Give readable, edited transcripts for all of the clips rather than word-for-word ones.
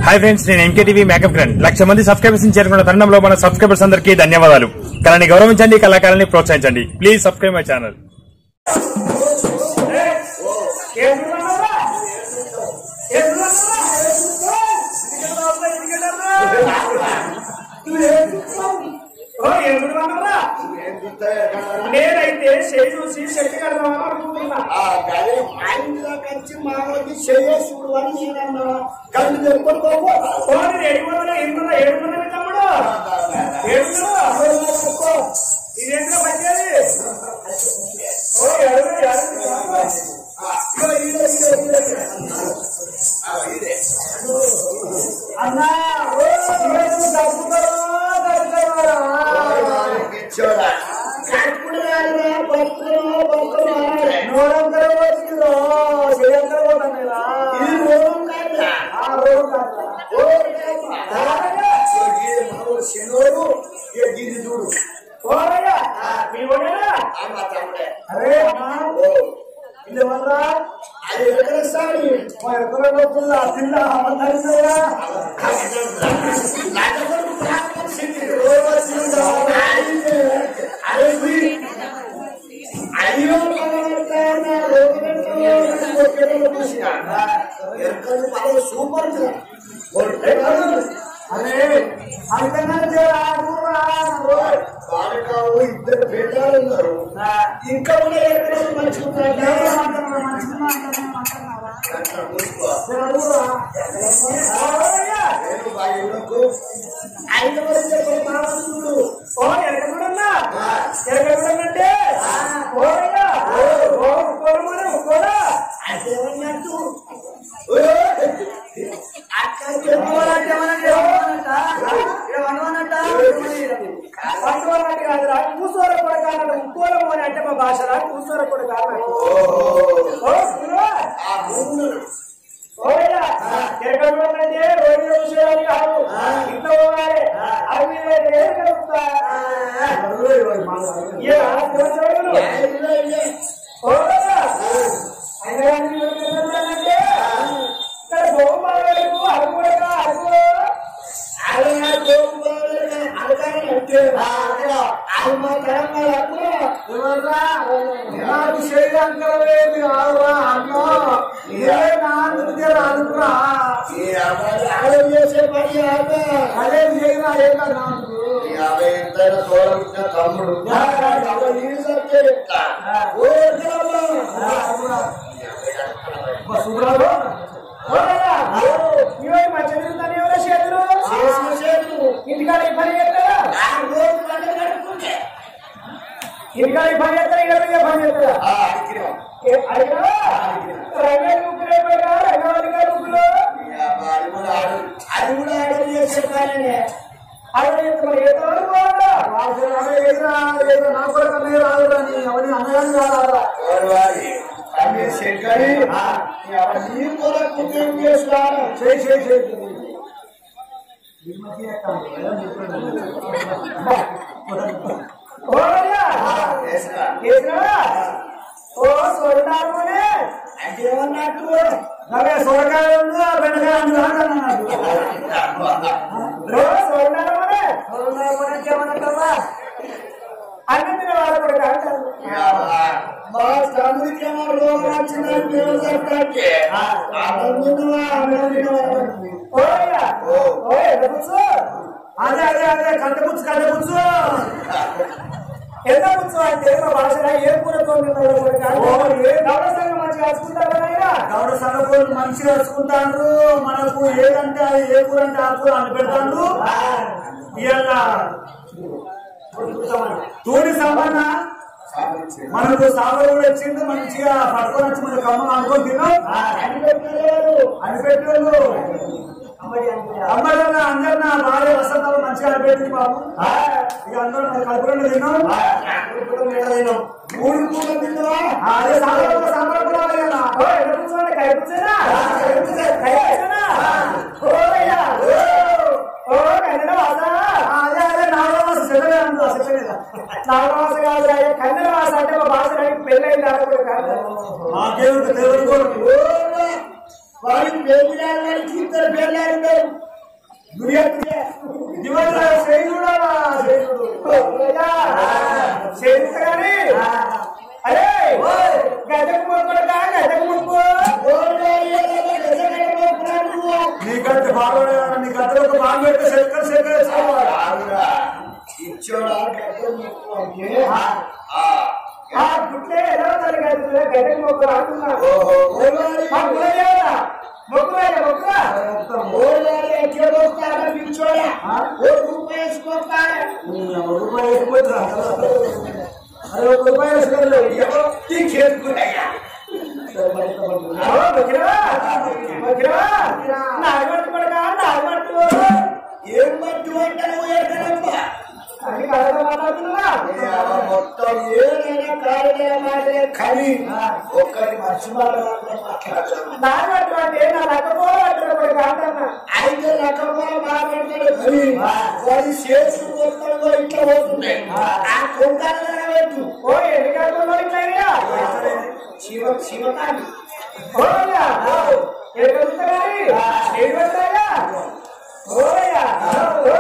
Hi friends, నేను MKTV makeup grand 1,00,000 మంది subscribers చేరుకున్న తరుణంలో మన సబ్స్క్రైబర్స్ అందరికీ ధన్యవాదాలు. కళని గౌరవించండి, కళాకారాన్ని ప్రోత్సహించండి. Please subscribe my channel. నేనైతే చేయి చూసి శక్తి కడదామని అనుకుంటున్నా. మానవుడికి చేయేసుడు అని నేనన్నా. కళ్ళు తెరుపుకోవు 700 తమ్ముడు 700 ఇదేంటో పచ్చేది అన్నా చూడు అరే అది ఎక్కడేస్తాడు తిన్నా సూపర్ అరే ఇద్దరు పెట్టాలు ఉన్నారు. ఇంకా కూడా మంచిగా కూసోర కూడా కాదు ఉక్కోలం అని అంటే మా భాషరా కూసోర కూడా కాదు. రోజు విషయాలు కాదు ఇంట్లో పోవాలి. అవి తమ్ముడు ఇంటికాడ పని చేస్తారా ఇంటికాడ పని చేస్తారా ఇక్కడ పని చేస్తారా రంగారి ముగ్గులు అయిపోయినా రంగారి ముగ్గులు అది కూడా అడవి చేసే కానీ అడవి ఎంతవరకు నా కొరకు అన్నయ్య రాదురాని అవన్నీ అన్నగాని రాదా నీ కొరకు ఉద్యోగం చేస్తాను చేసి సొరకాయనే అంటే ఏమన్నట్టు సొరకాయ బెండకాయ అన్నట్టు ఏమన్నట్టా అన్ని తిన వాళ్ళ కూడా మా తమ్ముడికేమో రోగం వచ్చిందని అదే కంటపుచ్చు ఎంత కూర్చో అంటే మా భాషలో ఏ పూరతో గౌడ సంఘం మంచిగా వేసుకుంటారా గౌడ సంఘం మంచిగా వేసుకుంటారు. మనకు ఏదంటే అది ఏ కూర అంటే ఆ కూర అని పెడతాడు. ఇలా తోడి సామాన మనకు సాగర్ కూడా వచ్చింది. మంచిగా పట్టుకొని వచ్చి మనకు అమ్మ అనుకొని తిన్నాం అని పెట్టారు. అమ్మాయిలన్నా అందరినా భార్య వసంతాలు మంచిగా అనిపెట్టింది బాబు. ఇక అందరూ మన కడుపులో తిన్నాం 3 పూటలు తిన్నావా అదే సంబరపడాలి కదా. అదే 4వ మాసం నాగవాస కాదు కన్నడ వాస అంటే మా భాష పెళ్ళైంది కాదు. మాకేమిటి తెలుగు పేర్లాడికి ఇద్దరు పేర్లాడు కానీ అరే గజకు మొక్కడుగా గజకు మొక్కు నీకంటే బాగా నీ గద్దలకు బాగా పెడితే శంకర్ ఇచ్చోడా గుట్లే ఎలా గజకు మొక్కలు అంటున్నారు మొక్కురాయ మొక్కురా ఎట్లా మొక్కుతారా పిచ్చోడా రూపాయి వేసుకోవాలి రూపాయి వేసుకోవద్దా అరే రూపాయి వేసుకోలేదు చేసుకున్నాయా నాగట్టు పడగా నాగట్టు ఏం మట్టు అంటే నువ్వు అది కథ మాట్లాడుతున్నా మొత్తం ఏదైనా కార్యక్రమాలే కానీ ఒక్కరి మనిషి నాగట్టు అంటే నా రకపోవడం కాదన్నా అయితే రకపోవడం మాట్లాడతాడు వాడి చేసి మొత్తంలో ఇట్లా పోతున్నాయి ఆ కొంటాను పెట్టు ఓ ఎన్ని గంటల్లో ఇట్లా శివకాని ఓయా ఎదుగుతాయి ఎదుగుతాయా ఓయా ఓ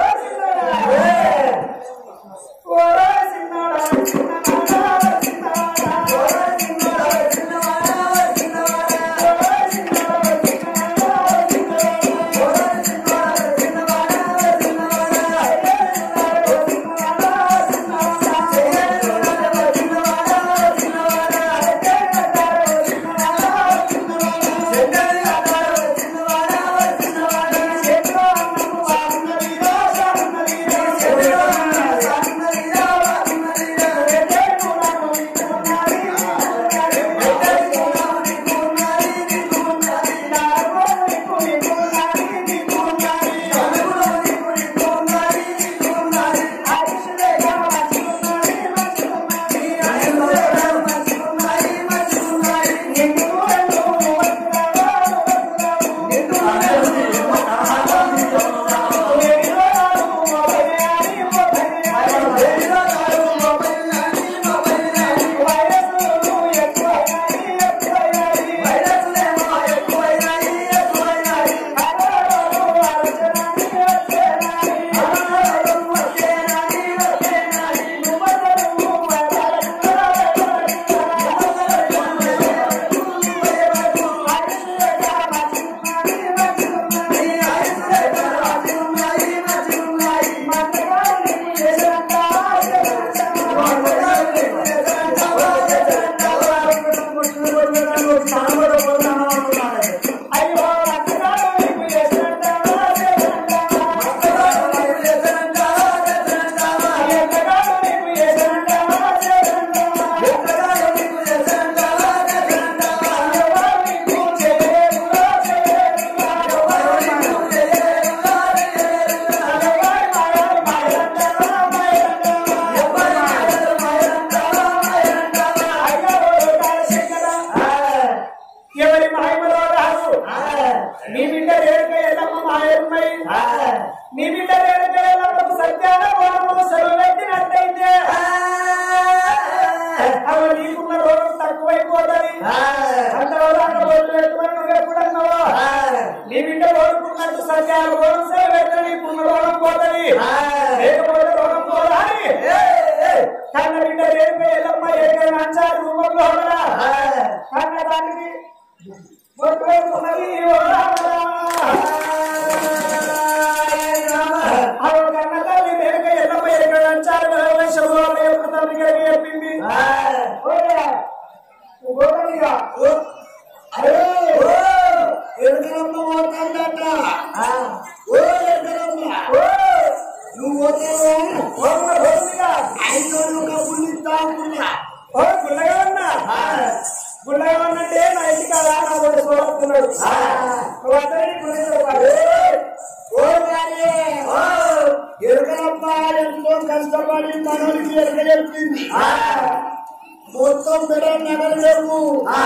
మొత్తం నగరలేవు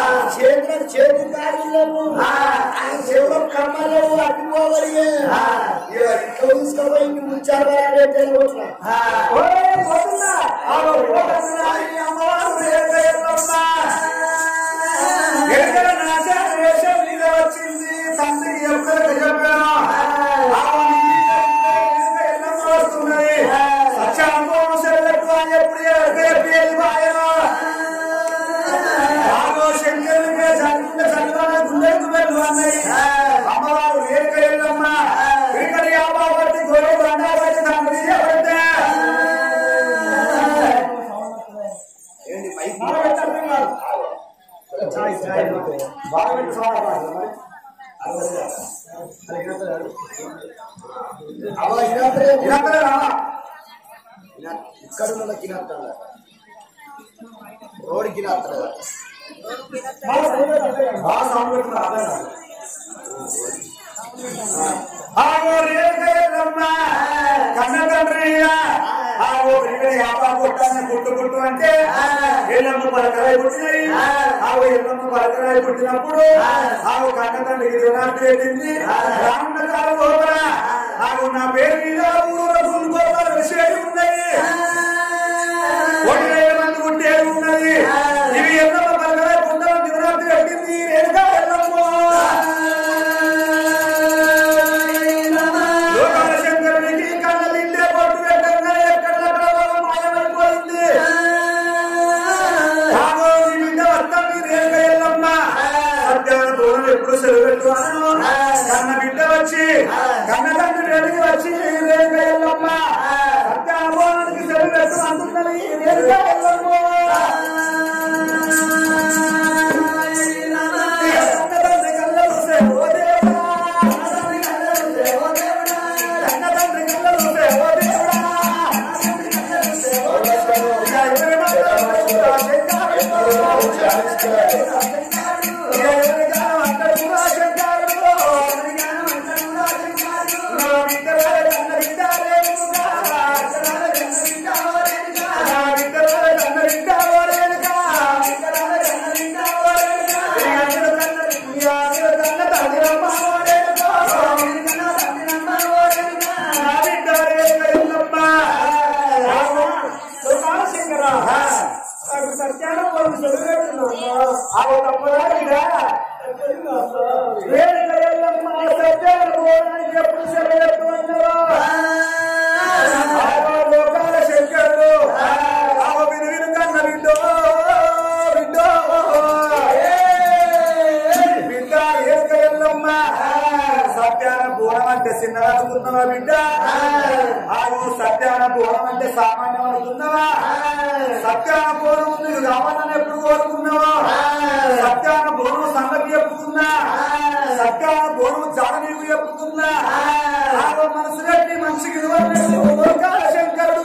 చేతి కారులేవు చెవులో కమ్మలేవు అడ్డుకోవాలి తీసుకోబోయి ఉంచారు వచ్చింది తండ్రి ఇక్కడ రోడ్కి కన్న తండ్రి పుట్టు పుట్టు అంటే ఎల్లమ్మ పలకరాయి పుట్టినాయి. ఆవు ఎల్లమ్మ పలకరాయి పుట్టినప్పుడు ఆవు కన్న తండ్రికి దినాలు పెట్టింది. రానున్న కాలం లోపల ఆవు నా పేరు మీద ఊరు విషయాలు ఉన్నాయి. 1,000 మంది పుట్టేది ఉన్నది. ఇవి ఎల్లమ్మ పలకరాయి పుట్టాలని దినాలు పెట్టింది. రేణుకా ఎల్లమ్మ లోకాల శంకరునికి కన్న తింటే పొట్టు పెట్టంగా ఎక్కడ మాయమైపోయింది. ఎప్పుడు సెలవు పెట్టుకున్నాను. కన్న బిడ్డ వచ్చి కన్న తండ్రి రేడికి వచ్చి రేణుకా ఎల్లమ్మ సత్యానికి సెలవు పెట్టు అంటున్నది. రేణుకా ఎల్లమ్మ కన్న తండ్రి కళ్ళలు ఓ దేవుడా, కన్న తండ్రి కళ్ళలు ఓ దేవుడా, చిన్నగా బిడ్డ ఆగు సత్యాన పోవడం అంటే సామాన్యం అనుకున్నావా? సత్యాన పోవడం ముందు రావాలని ఎప్పుడు కోరుకున్నావా? సత్యాన పోవడం సంగతి చెప్పుకున్నా, సత్యాన పోవడం చాలా నీకు చెప్పుకున్నా. ఆగో మనసు పెట్టి మనిషికి లోకాల శంకరుడు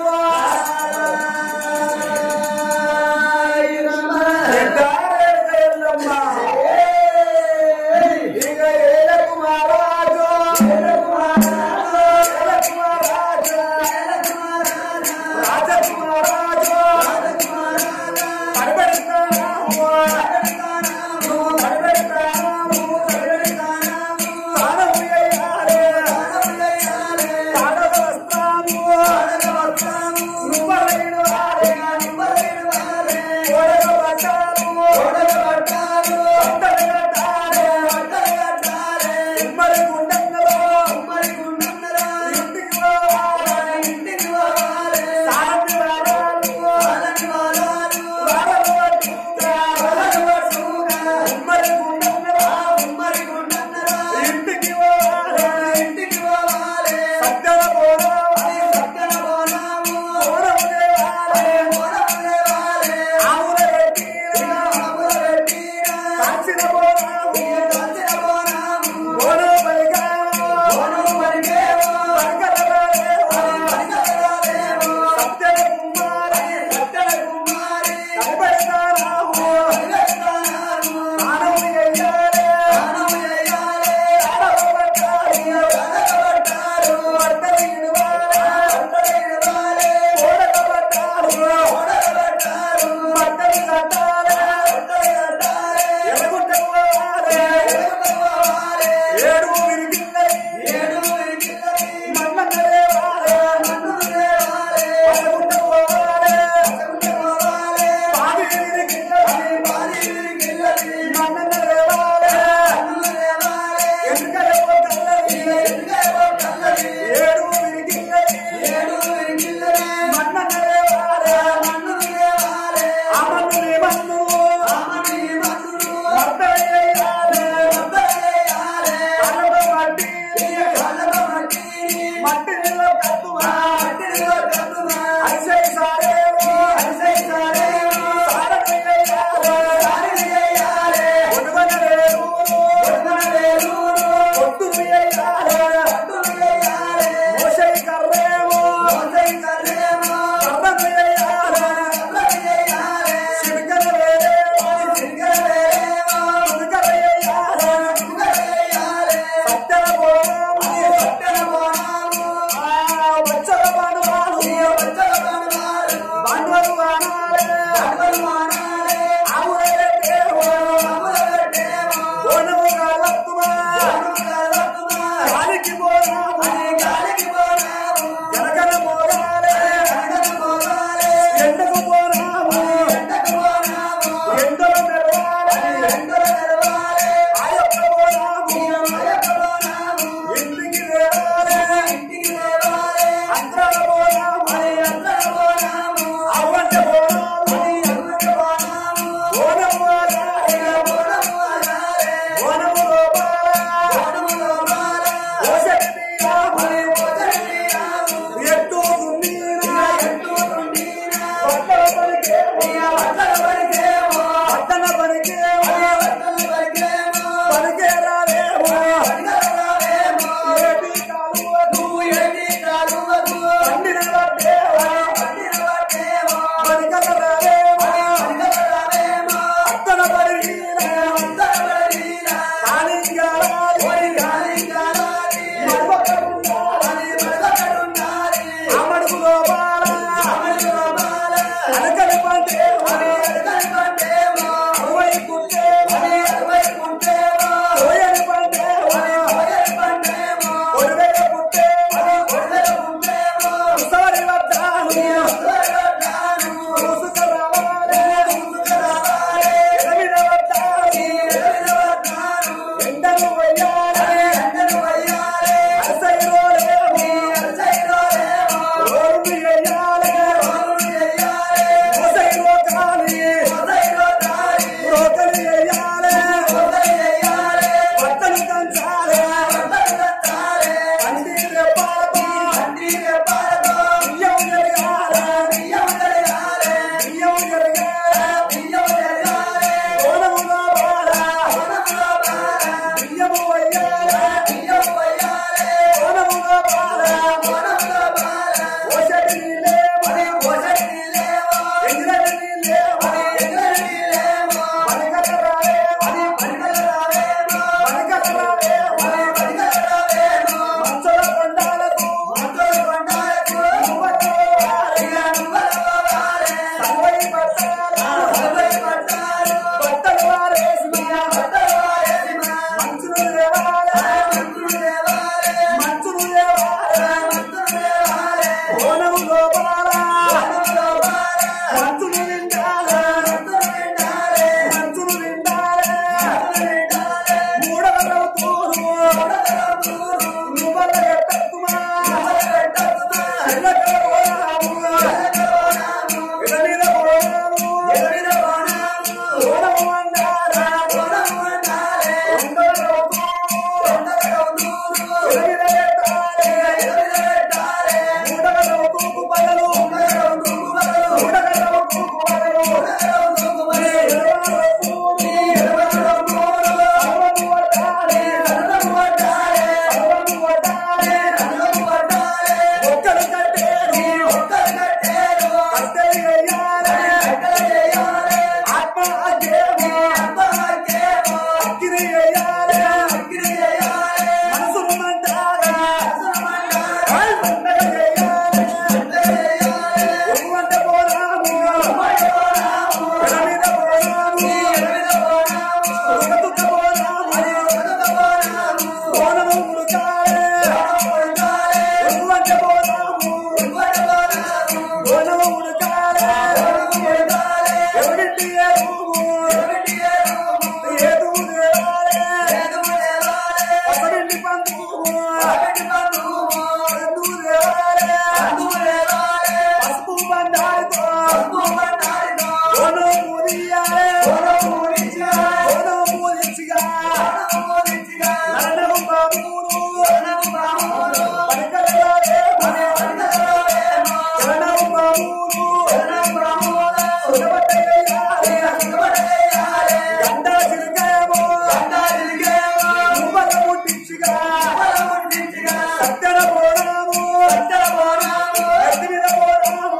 సత్యన పోరాము గట్టి మీద పోరాము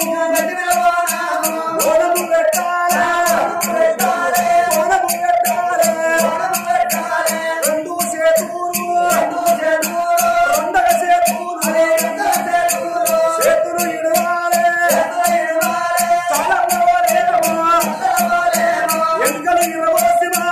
ఓనము పెట్టాలి రెండు చేతులు రెండవ చేతులు ఇడవాలి ఎంకలు ఇరవసిమా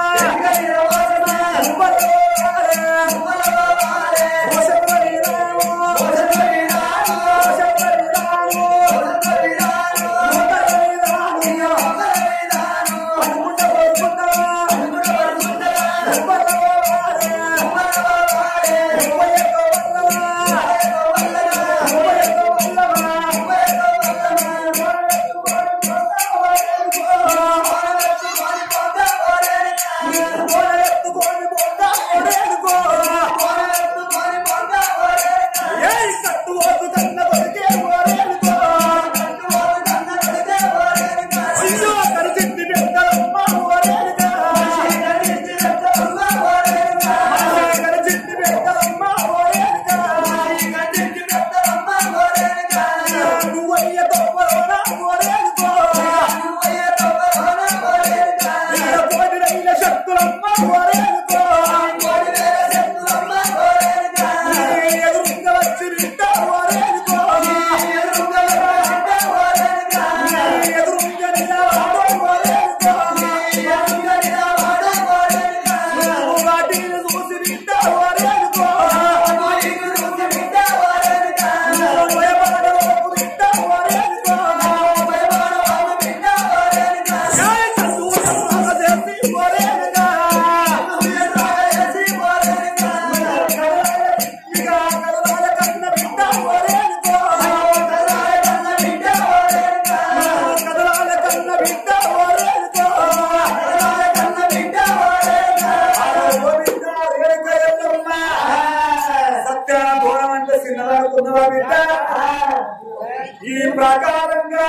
ఈ ప్రకారంగా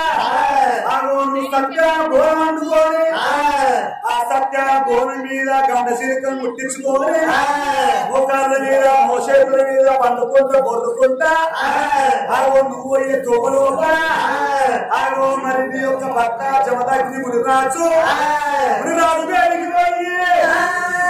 సత్య బోనం అందుకొని ఆ సత్య బోనం మీద గంట సిరికలు ముట్టించుకొని మోకాళ్ళ మీద మోసేతుల మీద పండుకుంటూ బొర్రుకుంటా నువ్వు అయ్యే తోమలోగా మరి నీ యొక్క భర్త జమదగ్ని మునిరాజు వేడికి పోయి